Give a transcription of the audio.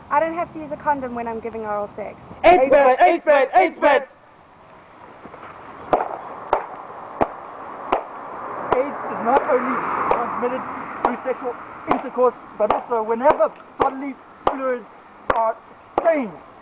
I don't have to use a condom when I'm giving oral sex. AIDS-bed, AIDS-bed, AIDS-bed! AIDS is not only transmitted through sexual intercourse, but also whenever bodily fluids are exchanged